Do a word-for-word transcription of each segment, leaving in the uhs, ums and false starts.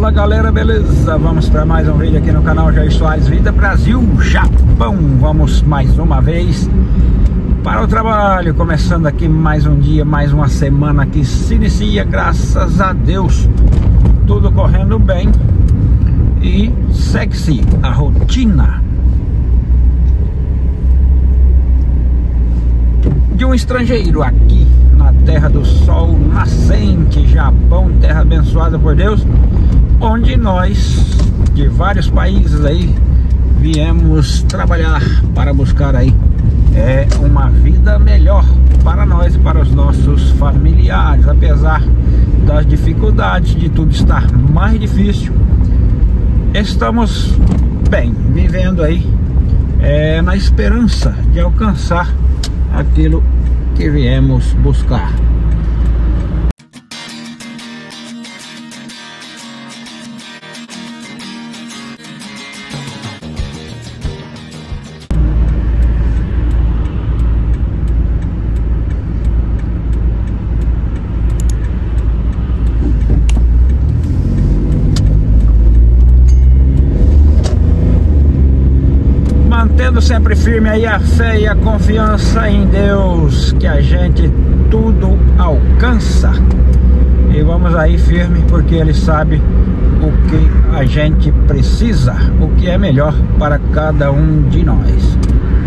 Fala galera, beleza? Vamos para mais um vídeo aqui no canal Jair Soares Vida Brasil, Japão. Vamos mais uma vez para o trabalho, começando aqui mais um dia, mais uma semana que se inicia, graças a Deus, tudo correndo bem e segue-se a rotina de um estrangeiro aqui na terra do sol nascente, Japão, terra abençoada por Deus, onde nós de vários países aí viemos trabalhar para buscar aí é uma vida melhor para nós e para os nossos familiares. Apesar das dificuldades, de tudo estar mais difícil, estamos bem, vivendo aí é, na esperança de alcançar aquilo que viemos buscar. Mantendo sempre firme aí a fé e a confiança em Deus, que a gente tudo alcança. E vamos aí firme, porque Ele sabe o que a gente precisa, o que é melhor para cada um de nós.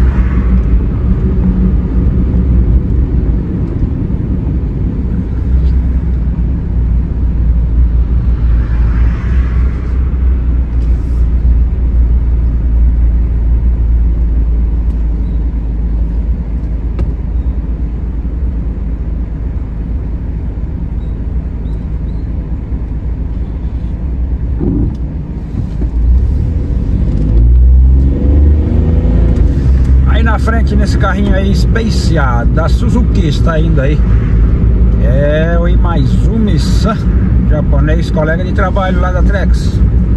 Na frente, nesse carrinho aí, Space A da Suzuki, está indo aí é o Imaizumi-san, japonês, colega de trabalho lá da Trex,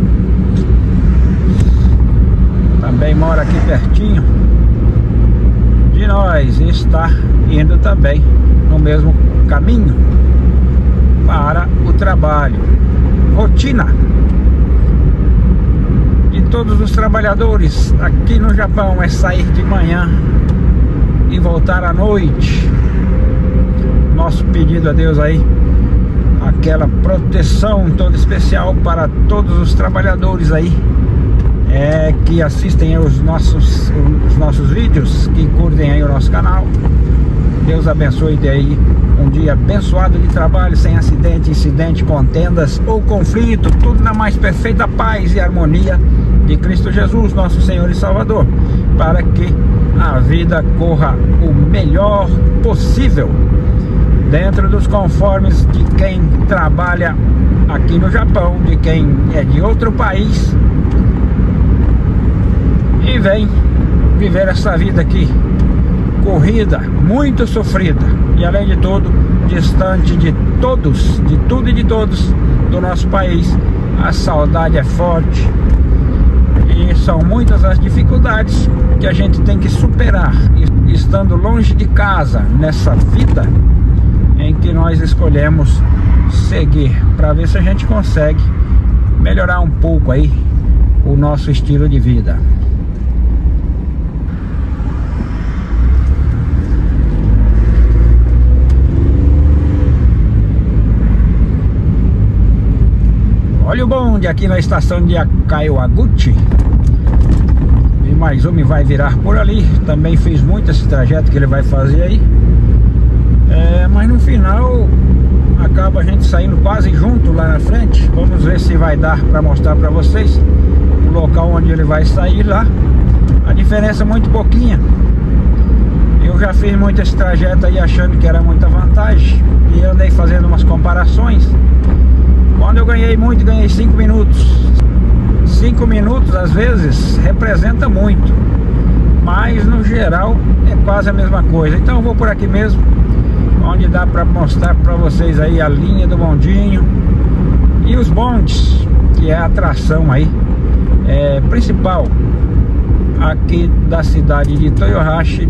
também mora aqui pertinho de nós e está indo também no mesmo caminho para o trabalho. Rotina de todos os trabalhadores aqui no Japão é sair de manhã e voltar à noite. Nosso pedido a Deus aí, aquela proteção toda especial para todos os trabalhadores aí é, que assistem os nossos, os nossos vídeos, que curtem aí o nosso canal. Deus abençoe daí um dia abençoado de trabalho, sem acidente, incidente, contendas ou conflito, tudo na mais perfeita paz e harmonia de Cristo Jesus, nosso Senhor e Salvador, para que a vida corra o melhor possível, dentro dos conformes de quem trabalha aqui no Japão, de quem é de outro país e vem viver essa vida aqui corrida, muito sofrida, e além de tudo, distante de todos, de tudo e de todos do nosso país. A saudade é forte e são muitas as dificuldades que a gente tem que superar, estando longe de casa, nessa vida em que nós escolhemos seguir, para ver se a gente consegue melhorar um pouco aí o nosso estilo de vida. Olha o bonde aqui na estação de Akaiwaguchi. E mais um vai virar por ali. Também fez muito esse trajeto que ele vai fazer aí. É, mas no final acaba a gente saindo quase junto lá na frente. Vamos ver se vai dar para mostrar para vocês o local onde ele vai sair lá. A diferença é muito pouquinha. Eu já fiz muito esse trajeto aí achando que era muita vantagem e andei fazendo umas comparações. Quando eu ganhei muito, ganhei cinco minutos. cinco minutos às vezes representa muito, mas no geral é quase a mesma coisa. Então eu vou por aqui mesmo, onde dá para mostrar para vocês aí a linha do bondinho e os bondes, que é a atração aí é, principal aqui da cidade de Toyohashi,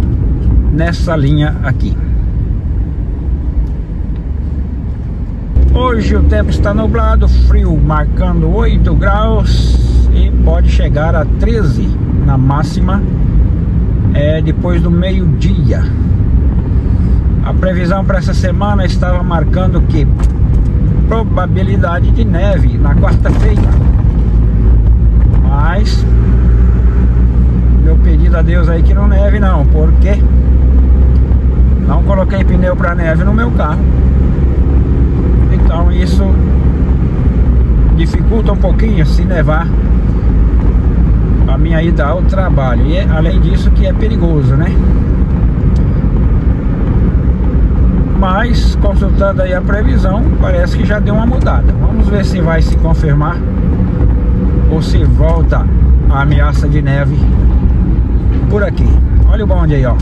nessa linha aqui. Hoje o tempo está nublado, frio marcando oito graus e pode chegar a treze na máxima é, depois do meio-dia. A previsão para essa semana estava marcando que probabilidade de neve na quarta-feira, mas meu pedido a Deus aí que não neve não, porque não coloquei pneu para neve no meu carro, então isso dificulta um pouquinho se nevar a minha ida ao trabalho, e além disso que é perigoso, né? Mas consultando aí a previsão, parece que já deu uma mudada. Vamos ver se vai se confirmar ou se volta a ameaça de neve por aqui. Olha o bonde aí, ó.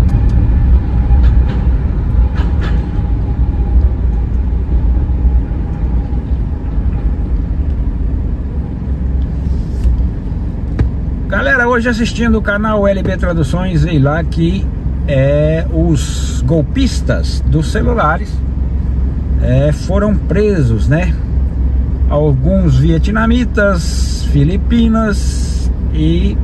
Galera, hoje assistindo o canal L B Traduções, veio lá que é, os golpistas dos celulares é, foram presos, né? Alguns vietnamitas, filipinas, e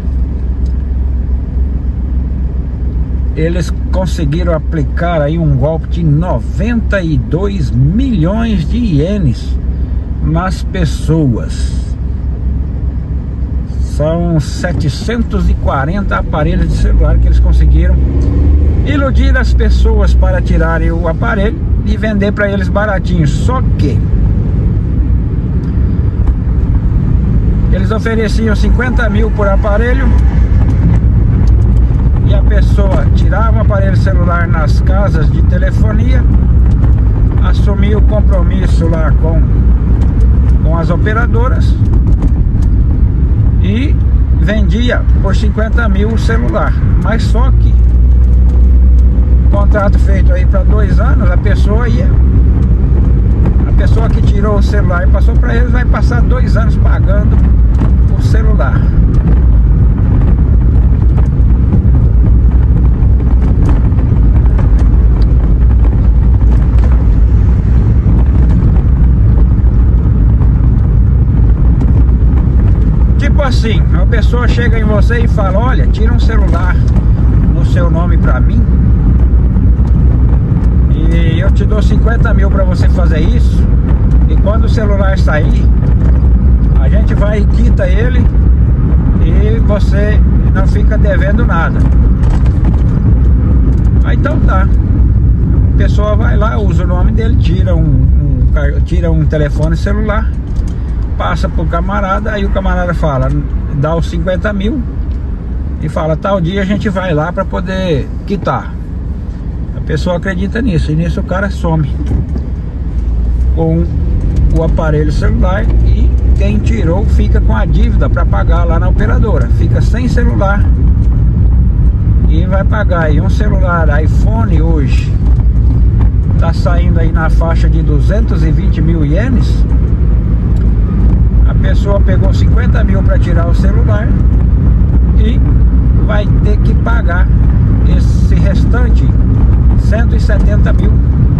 eles conseguiram aplicar aí um golpe de noventa e dois milhões de ienes nas pessoas. São setecentos e quarenta aparelhos de celular que eles conseguiram iludir as pessoas para tirarem o aparelho e vender para eles baratinho. Só que eles ofereciam cinquenta mil por aparelho e a pessoa tirava o aparelho celular nas casas de telefonia, assumia o compromisso lá com, com as operadoras e vendia por cinquenta mil o celular. Mas só que contrato feito aí para dois anos, a pessoa ia a pessoa que tirou o celular e passou para eles vai passar dois anos pagando o celular. Tipo assim, uma pessoa chega em você e fala: olha, tira um celular no seu nome pra mim e eu te dou cinquenta mil pra você fazer isso, e quando o celular sair a gente vai e quita ele e você não fica devendo nada. Aí então tá, a pessoa vai lá, usa o nome dele, tira um, um, tira um telefone celular, passa pro camarada, aí o camarada fala, dá os cinquenta mil e fala, tal dia a gente vai lá para poder quitar. A pessoa acredita nisso, e nisso o cara some com o aparelho celular e quem tirou fica com a dívida para pagar lá na operadora, fica sem celular e vai pagar aí um celular iPhone hoje tá saindo aí na faixa de duzentos e vinte mil ienes. A pessoa pegou cinquenta mil para tirar o celular e vai ter que pagar esse restante cento e setenta mil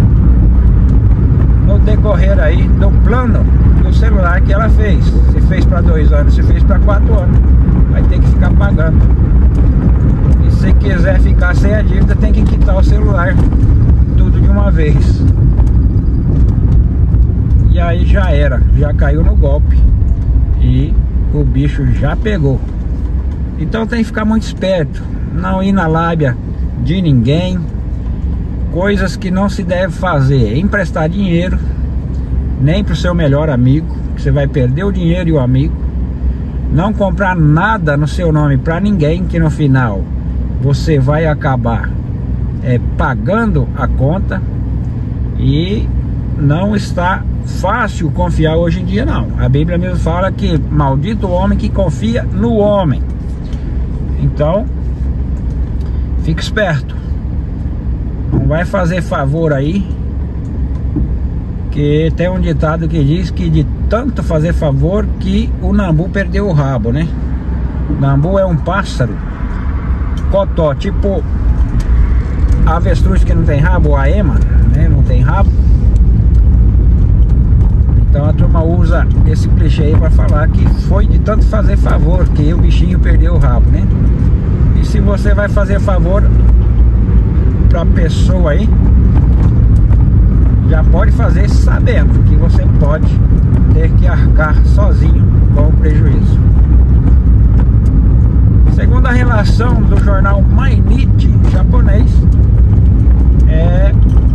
no decorrer aí do plano do celular que ela fez. Se fez para dois anos, se fez para quatro anos, vai ter que ficar pagando. E se quiser ficar sem a dívida, tem que quitar o celular tudo de uma vez. E aí já era, já caiu no golpe e o bicho já pegou. Então tem que ficar muito esperto, não ir na lábia de ninguém. Coisas que não se deve fazer: emprestar dinheiro, nem para o seu melhor amigo, que você vai perder o dinheiro e o amigo. Não comprar nada no seu nome para ninguém, que no final você vai acabar é, pagando a conta. E não está fácil confiar hoje em dia não. A Bíblia mesmo fala que maldito o homem que confia no homem. Então fique esperto, não vai fazer favor aí, que tem um ditado que diz que de tanto fazer favor que o nambu perdeu o rabo, né? Nambu é um pássaro cotó, tipo avestruz que não tem rabo, a ema, né? Não tem rabo. usa esse clichê aí para falar que foi de tanto fazer favor que o bichinho perdeu o rabo, né? E se você vai fazer favor pra pessoa aí, já pode fazer sabendo que você pode ter que arcar sozinho com o prejuízo. Segundo a relação do jornal Mainichi japonês, é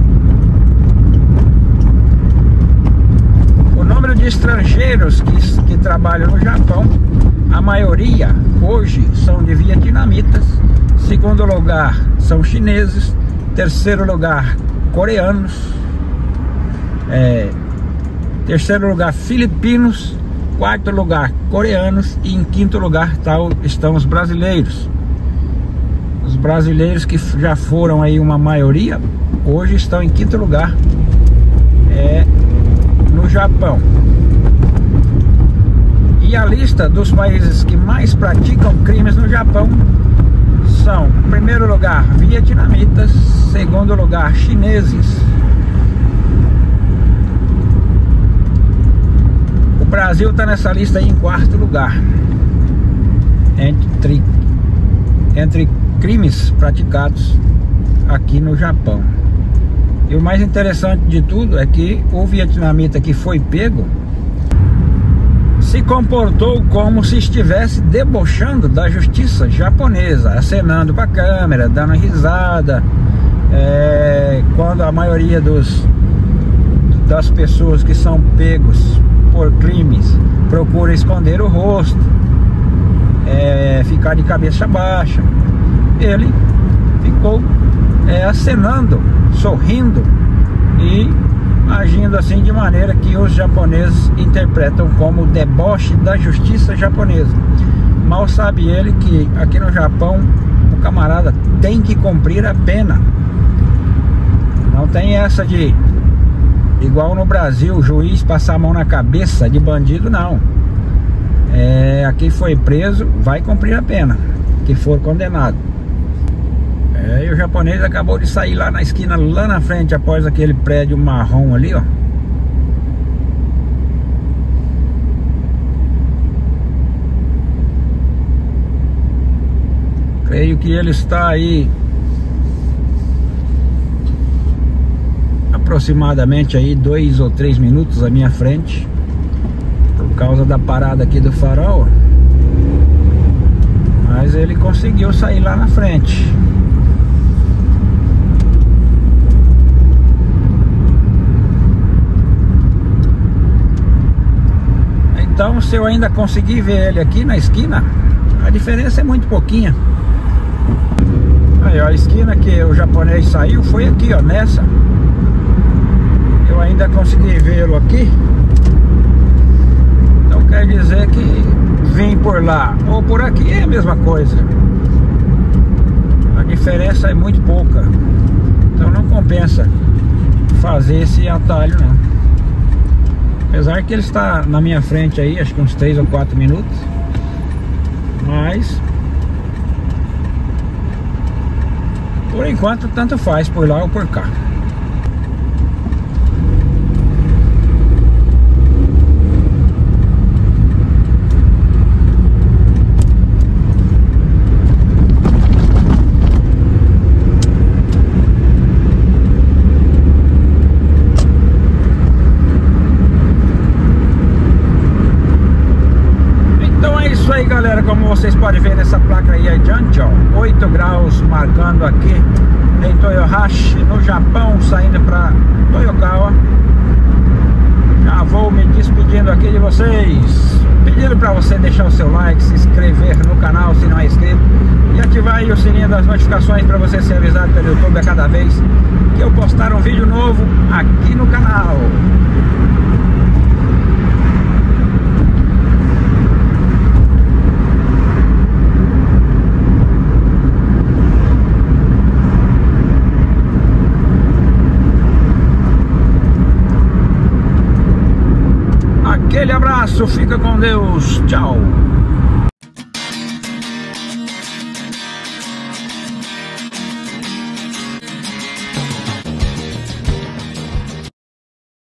o número de estrangeiros que, que trabalham no Japão, a maioria hoje são de vietnamitas, segundo lugar são chineses, terceiro lugar coreanos, é, terceiro lugar filipinos, quarto lugar coreanos e em quinto lugar tá, estão os brasileiros. Os brasileiros que já foram aí uma maioria, hoje estão em quinto lugar é, no Japão. E a lista dos países que mais praticam crimes no Japão são, em primeiro lugar, vietnamitas, segundo lugar, chineses. O Brasil está nessa lista aí em quarto lugar entre, entre crimes praticados aqui no Japão. E o mais interessante de tudo é que o vietnamita que foi pego se comportou como se estivesse debochando da justiça japonesa, acenando para a câmera, dando risada, é, quando a maioria dos, das pessoas que são pegos por crimes procura esconder o rosto, é, ficar de cabeça baixa, ele ficou é, acenando, sorrindo e agindo assim de maneira que os japoneses interpretam como deboche da justiça japonesa. Mal sabe ele que aqui no Japão o camarada tem que cumprir a pena. Não tem essa de igual no Brasil, o juiz passar a mão na cabeça de bandido, não. É, aqui foi preso, vai cumprir a pena, que for condenado. É, e o japonês acabou de sair lá na esquina, lá na frente, após aquele prédio marrom ali, ó. Creio que ele está aí aproximadamente aí dois ou três minutos à minha frente, por causa da parada aqui do farol. Mas ele conseguiu sair lá na frente. Então, se eu ainda conseguir ver ele aqui na esquina, a diferença é muito pouquinha. Aí, ó, a esquina que o japonês saiu foi aqui, ó, nessa. Eu ainda consegui vê-lo aqui. Então quer dizer que vim por lá ou por aqui é a mesma coisa. A diferença é muito pouca. Então não compensa fazer esse atalho, não. Apesar que ele está na minha frente aí, acho que uns três ou quatro minutos. Mas por enquanto tanto faz, por lá ou por cá. Galera, como vocês podem ver nessa placa aí adiante, ó, oito graus marcando aqui em Toyohashi, no Japão, saindo para Toyokawa. Já vou me despedindo aqui de vocês, pedindo para você deixar o seu like, se inscrever no canal se não é inscrito e ativar aí o sininho das notificações para você ser avisado pelo YouTube a cada vez que eu postar um vídeo novo aqui no canal. Aquele abraço, fica com Deus, tchau.